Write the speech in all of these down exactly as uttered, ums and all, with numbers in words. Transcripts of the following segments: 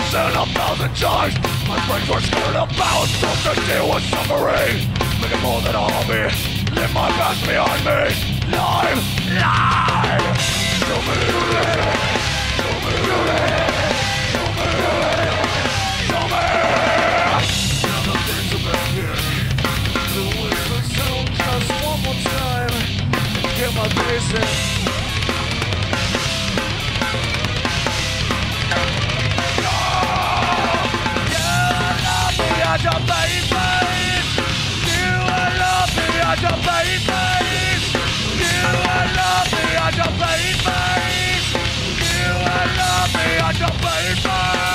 thousand, a thousand times. My friends were scared about, don't to deal with suffering. Make it more than a hobby, leave my past behind me. Live, live. Show me, show me, show me, show me. Nothing to make here. The whistle sound just one more time. Get my basics. Your baby, you are lovely as your baby. You are lovely as your baby. You are lovely as your baby.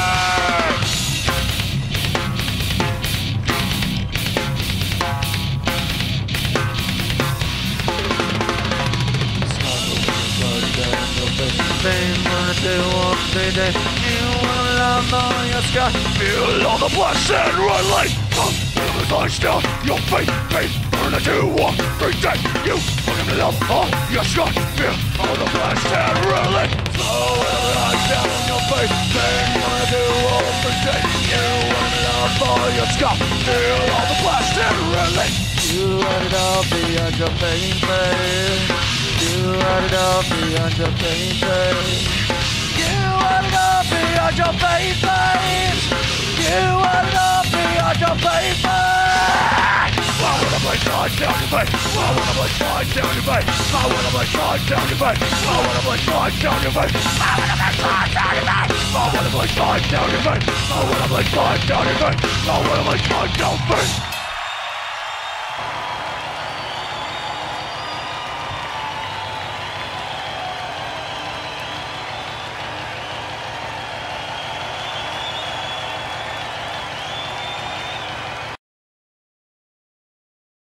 Feel all the blessed red light. Come, feel the lights down your face, face, burn into one every day. You fucking love all your sky. Feel all the blessed red light. Flow the lights down your face, pain, burn into all every day. You love all your sky. Feel all the blessed red light. You let it all beyond your baby. You let it all beyond your baby. You are lovely as your baby. You are lovely as your baby. I wanna play side down your face. I wanna play side down your face. I wanna play side down your face. I wanna play side down your face. I wanna play side down your face. I wanna play side down your face. I wanna play side down your face. I wanna play side down your face.